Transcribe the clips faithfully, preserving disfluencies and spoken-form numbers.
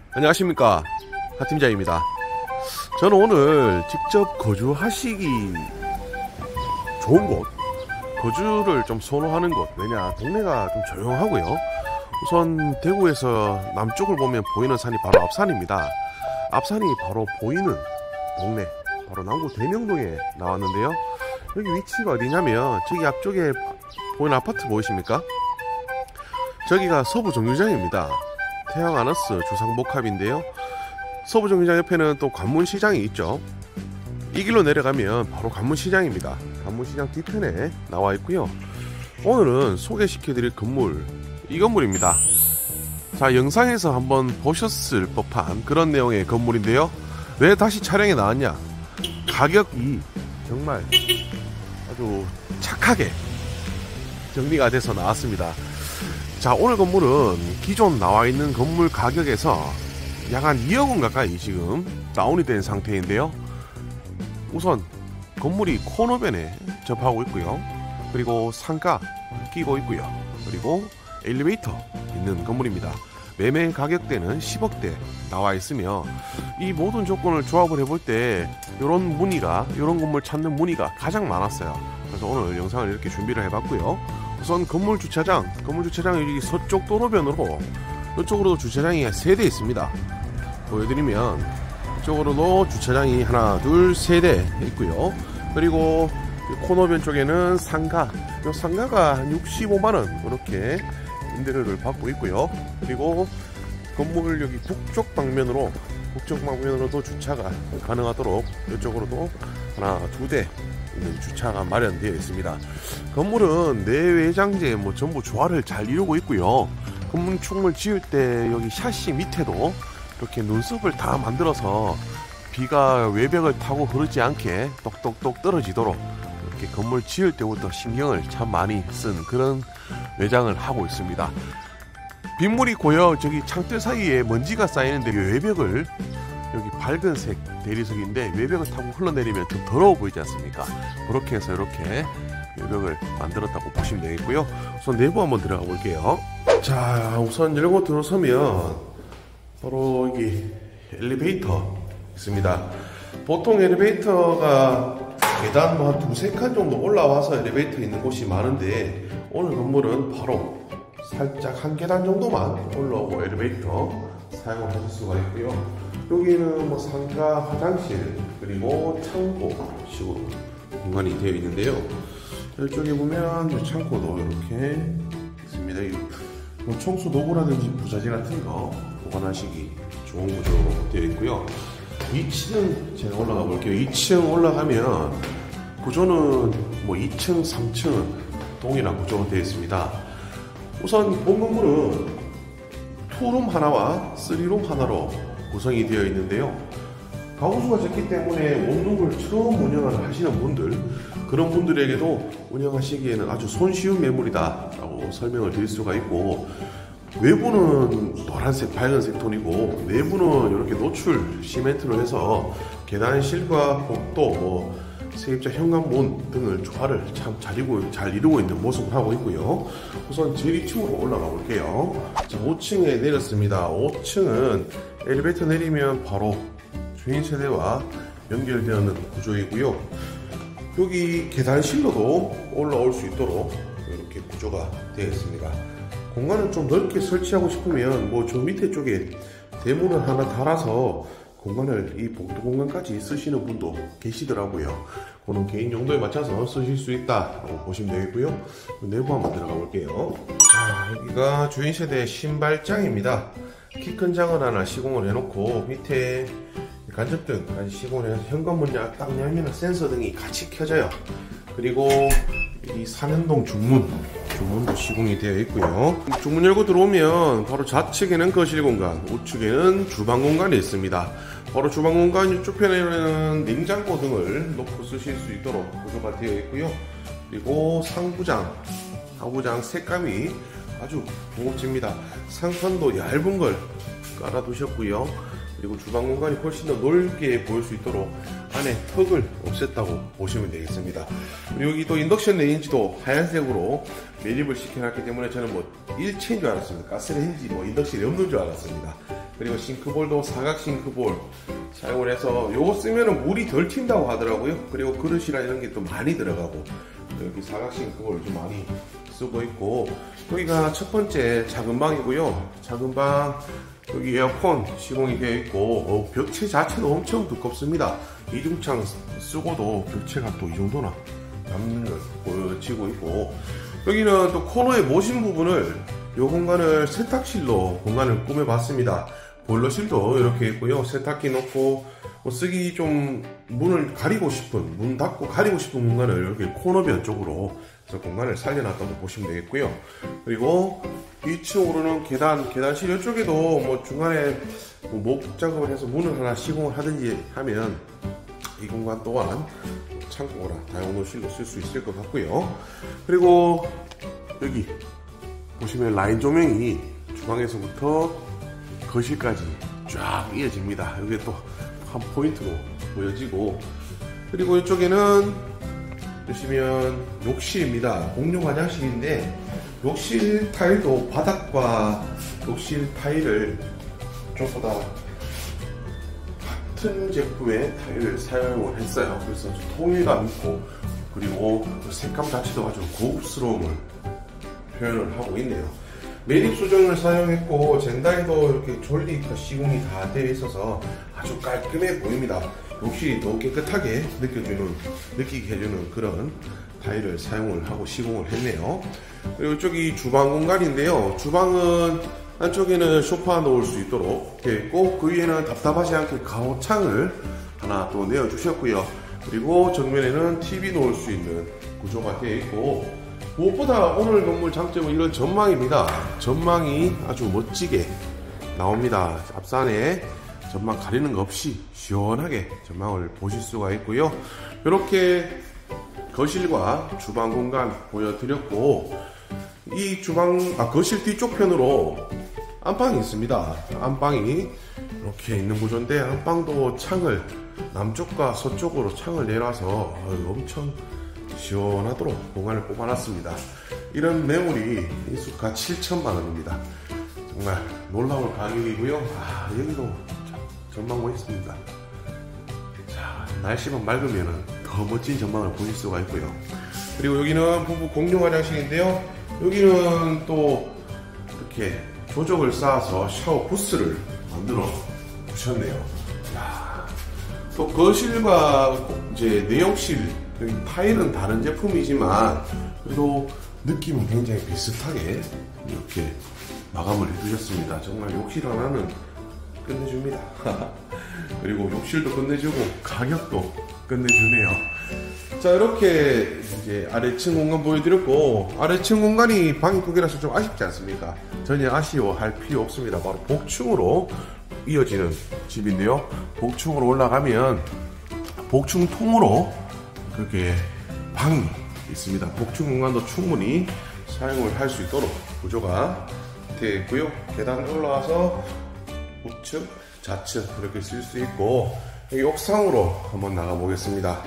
안녕하십니까, 하팀장입니다. 저는 오늘 직접 거주하시기 좋은 곳, 거주를 좀 선호하는 곳, 왜냐 동네가 좀 조용하고요. 우선 대구에서 남쪽을 보면 보이는 산이 바로 앞산입니다. 앞산이 바로 보이는 동네, 바로 남구 대명동에 나왔는데요. 여기 위치가 어디냐면 저기 앞쪽에 보이는 아파트 보이십니까? 저기가 서부정류장입니다. 태양아너스 주상복합인데요. 서부정류장 옆에는 또 관문시장이 있죠. 이 길로 내려가면 바로 관문시장입니다. 관문시장 뒤편에 나와 있고요. 오늘은 소개시켜드릴 건물, 이 건물입니다. 자, 영상에서 한번 보셨을 법한 그런 내용의 건물인데요. 왜 다시 촬영에 나왔냐? 가격이 정말 아주 착하게 정리가 돼서 나왔습니다. 자, 오늘 건물은 기존 나와 있는 건물 가격에서 약 한 이억 원 가까이 지금 다운이 된 상태인데요. 우선 건물이 코너변에 접하고 있고요. 그리고 상가 끼고 있고요. 그리고 엘리베이터 있는 건물입니다. 매매 가격대는 십억대 나와 있으며 이 모든 조건을 조합을 해볼 때 이런 문의가, 이런 건물 찾는 문의가 가장 많았어요. 그래서 오늘 영상을 이렇게 준비를 해봤고요. 우선 건물 주차장, 건물 주차장이 여기 서쪽 도로변으로, 이쪽으로도 주차장이 세 대 있습니다. 보여드리면 이쪽으로도 주차장이 하나, 둘, 세 대 있고요. 그리고 코너변 쪽에는 상가, 이 상가가 한 육십오만 원 이렇게 임대료를 받고 있고요. 그리고 건물 여기 북쪽 방면으로, 북쪽 방면으로도 주차가 가능하도록 이쪽으로도 하나, 두 대 있는 주차가 마련되어 있습니다. 건물은 내외장재 뭐 전부 조화를 잘 이루고 있고요. 건축물 지을 때 여기 샤시 밑에도 이렇게 눈썹을 다 만들어서 비가 외벽을 타고 흐르지 않게 똑똑똑 떨어지도록 이렇게 건물 지을 때부터 신경을 참 많이 쓴 그런 외장을 하고 있습니다. 빗물이 고여 저기 창틀 사이에 먼지가 쌓이는데 외벽을, 여기 밝은색 대리석인데 외벽을 타고 흘러내리면 좀 더러워 보이지 않습니까? 그렇게 해서 이렇게 외벽을 만들었다고 보시면 되겠고요. 우선 내부 한번 들어가 볼게요. 자, 우선 열고 들어서면 바로 여기 엘리베이터 있습니다. 보통 엘리베이터가 계단 뭐 한 두세 칸 정도 올라와서 엘리베이터 있는 곳이 많은데 오늘 건물은 바로 살짝 한 계단 정도만 올라오고 엘리베이터 사용을 하실 수가 있고요. 여기는 뭐 상가, 화장실, 그리고 창고 식으로 공간이 되어 있는데요. 이쪽에 보면 이 창고도 이렇게 있습니다. 뭐 청소 도구라든지 부자재 같은 거 보관하시기 좋은 구조로 되어 있고요. 이 층 제가 올라가 볼게요. 이 층 올라가면 구조는 뭐 이 층, 삼 층은 동일한 구조로 되어 있습니다. 우선 본 건물은 투룸 하나와 쓰리룸 하나로 구성이 되어 있는데요. 가구수가 적기 때문에 원룸을 처음 운영을 하시는 분들, 그런 분들에게도 운영하시기에는 아주 손쉬운 매물이다 라고 설명을 드릴 수가 있고, 외부는 노란색, 밝은색 톤이고 내부는 이렇게 노출 시멘트로 해서 계단실과 복도, 뭐 세입자 현관문 등을 조화를 참 잘 이루고, 잘 이루고 있는 모습을 하고 있고요. 우선 제일 이 층으로 올라가 볼게요. 자, 오 층에 내렸습니다. 오 층은 엘리베이터 내리면 바로 주인 세대와 연결되는 구조이고요. 여기 계단실로도 올라올 수 있도록 이렇게 구조가 되어 있습니다. 공간을 좀 넓게 설치하고 싶으면 뭐 저 밑에 쪽에 대문을 하나 달아서 공간을, 이 복도 공간까지 쓰시는 분도 계시더라고요. 그런 개인 용도에 맞춰서 쓰실 수 있다고 보시면 되겠고요. 내부 한번 들어가 볼게요. 자, 여기가 주인 세대 신발장입니다. 키 큰 장을 하나 시공을 해놓고 밑에 간접등까지 시공을 해서 현관문 딱 열면 센서 등이 같이 켜져요. 그리고 이 삼연동 중문, 중문도 시공이 되어 있고요. 중문 열고 들어오면 바로 좌측에는 거실 공간, 우측에는 주방 공간이 있습니다. 바로 주방 공간 이쪽 편에는 냉장고 등을 놓고 쓰실 수 있도록 구조가 되어 있고요. 그리고 상부장, 하부장 색감이 아주 고급집니다. 상판도 얇은 걸 깔아 두셨고요. 그리고 주방 공간이 훨씬 더 넓게 보일 수 있도록 안에 턱을 없앴다고 보시면 되겠습니다. 그리고 여기 또 인덕션 레인지도 하얀색으로 매립을 시켜놨기 때문에 저는 뭐 일체인 줄 알았습니다. 가스레인지 뭐 인덕션이 없는 줄 알았습니다. 그리고 싱크볼도 사각 싱크볼 사용을 해서 요거 쓰면은 물이 덜 튄다고 하더라고요. 그리고 그릇이나 이런 게 또 많이 들어가고, 여기 사각 싱크볼 좀 많이 쓰고 있고, 여기가 첫 번째 작은 방이고요. 작은 방, 여기 에어컨 시공이 되어 있고, 어, 벽체 자체도 엄청 두껍습니다. 이중창 쓰고도 벽체가 또 이 정도나 남는 걸 보여지고 있고, 여기는 또 코너의 모신 부분을, 이 공간을 세탁실로 공간을 꾸며봤습니다. 보일러실도 이렇게 있고요. 세탁기 넣고, 뭐 쓰기 좀 문을 가리고 싶은, 문 닫고 가리고 싶은 공간을 이렇게 코너변 쪽으로 해서 공간을 살려놨다고 보시면 되겠고요. 그리고 이 층 오르는 계단, 계단실 이쪽에도 뭐 중간에 뭐 목 작업을 해서 문을 하나 시공을 하든지 하면 이 공간 또한 창고나 다용도실로 쓸 수 있을 것 같고요. 그리고 여기 보시면 라인 조명이 주방에서부터 거실까지 쫙 이어집니다. 여기 또 한 포인트로 보여지고, 그리고 이쪽에는 보시면 욕실입니다. 공용 화장실인데, 욕실 타일도 바닥과 욕실 타일을 전부 다 같은 제품의 타일을 사용을 했어요. 그래서 통일감 있고, 그리고 색감 자체도 아주 고급스러움을 표현을 하고 있네요. 매립 수정을 사용했고, 젠다이도 이렇게 졸리가 시공이 다 되어 있어서 아주 깔끔해 보입니다. 욕실이 더 깨끗하게 느껴주는, 느끼게 해주는 그런 타일을 사용을 하고 시공을 했네요. 그리고 이쪽이 주방 공간인데요. 주방은 안쪽에는 소파 놓을 수 있도록 되어 있고, 그 위에는 답답하지 않게 가로창을 하나 또 내어주셨고요. 그리고 정면에는 티비 놓을 수 있는 구조가 되어 있고, 무엇보다 오늘 건물 장점은 이런 전망입니다. 전망이 아주 멋지게 나옵니다. 앞산에 전망 가리는 거 없이 시원하게 전망을 보실 수가 있고요. 이렇게 거실과 주방 공간 보여드렸고, 이 주방, 아, 거실 뒤쪽 편으로 안방이 있습니다. 안방이 이렇게 있는 구조인데, 안방도 창을 남쪽과 서쪽으로 창을 내놔서 엄청 시원하도록 공간을 뽑아놨습니다. 이런 매물이 인수가 칠천만 원입니다. 정말 놀라운 가격이고요. 아, 여기도 전망 멋있습니다. 자, 날씨만 맑으면 더 멋진 전망을 보실 수가 있고요. 그리고 여기는 부부 공용 화장실인데요. 여기는 또 이렇게 조적을 쌓아서 샤워 부스를 만들어 주셨네요. 야, 또 거실과 이제 내욕실, 여기 타일은 다른 제품이지만 그래도 느낌은 굉장히 비슷하게 이렇게 마감을 해주셨습니다. 정말 욕실 하나는 끝내줍니다. 그리고 욕실도 끝내주고 가격도 끝내주네요. 자, 이렇게 이제 아래층 공간 보여드렸고, 아래층 공간이 방이 두 개라서 좀 아쉽지 않습니까? 전혀 아쉬워할 필요 없습니다. 바로 복층으로 이어지는 집인데요. 복층으로 올라가면 복층통으로 그렇게 방이 있습니다. 복층 공간도 충분히 사용을 할 수 있도록 구조가 되어 있고요. 계단 올라와서 우측, 좌측 이렇게 쓸 수 있고, 여기 옥상으로 한번 나가 보겠습니다.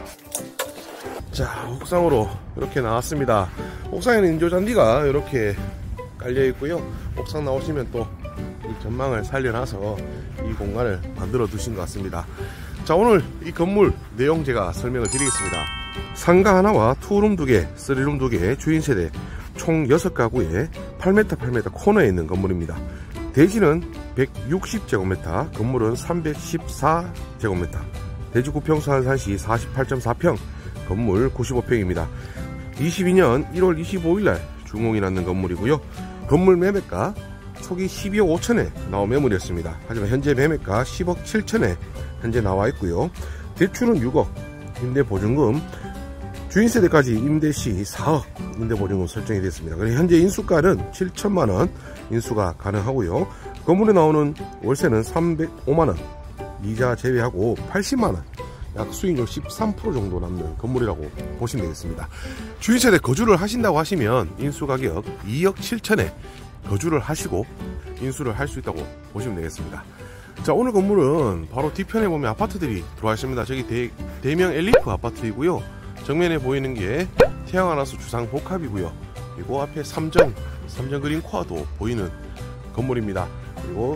자, 옥상으로 이렇게 나왔습니다. 옥상에는 인조잔디가 이렇게 깔려 있고요. 옥상 나오시면 또 이 전망을 살려놔서 이 공간을 만들어 두신 것 같습니다. 자, 오늘 이 건물 내용 제가 설명을 드리겠습니다. 상가 하나와 투룸 두 개, 쓰리룸 두 개, 주인 세대 총 여섯 가구에 팔 미터 팔 미터 코너에 있는 건물입니다. 대지는 백육십 제곱미터, 건물은 삼백십사 제곱미터, 대지 구평수 한산시 사십팔 점 사 평, 건물 구십오 평입니다. 이십이 년 일월 이십오일날 준공이 났는 건물이고요. 건물 매매가 초기 십이억 오천에 나온 매물이었습니다. 하지만 현재 매매가 십억 칠천에 현재 나와 있고요. 대출은 육억, 임대보증금, 주인세대까지 임대시 사억 임대보증금 설정이 됐습니다. 그래서 현재 인수가는 칠천만 원 인수가 가능하고요. 건물에 나오는 월세는 삼백오만 원, 이자 제외하고 팔십만 원, 약 수익률 십삼 퍼센트 정도 남는 건물이라고 보시면 되겠습니다. 주인세대 거주를 하신다고 하시면 인수가격 이억 칠천에 거주를 하시고 인수를 할 수 있다고 보시면 되겠습니다. 자, 오늘 건물은 바로 뒤편에 보면 아파트들이 들어와 있습니다. 저기 대, 대명 엘리프 아파트이고요. 정면에 보이는 게 태양하나수 주상 복합이고요. 그리고 앞에 삼정, 삼정 그린 코아도 보이는 건물입니다. 그리고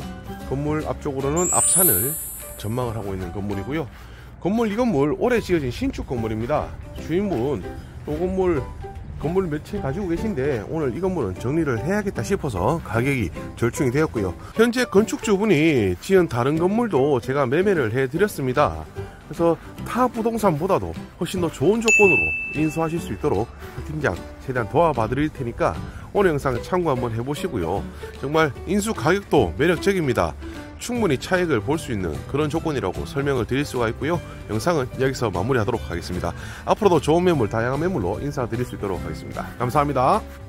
건물 앞쪽으로는 앞산을 전망을 하고 있는 건물이고요. 건물 이 건물 올해 지어진 신축 건물입니다. 주인분 이 건물 건물 몇 채 가지고 계신데 오늘 이 건물은 정리를 해야겠다 싶어서 가격이 절충이 되었고요. 현재 건축주분이 지은 다른 건물도 제가 매매를 해 드렸습니다. 그래서 타 부동산보다도 훨씬 더 좋은 조건으로 인수하실 수 있도록 팀장 최대한 도와봐 드릴 테니까 오늘 영상 참고 한번 해보시고요. 정말 인수 가격도 매력적입니다. 충분히 차익을 볼 수 있는 그런 조건이라고 설명을 드릴 수가 있고요. 영상은 여기서 마무리하도록 하겠습니다. 앞으로도 좋은 매물, 다양한 매물로 인사드릴 수 있도록 하겠습니다. 감사합니다.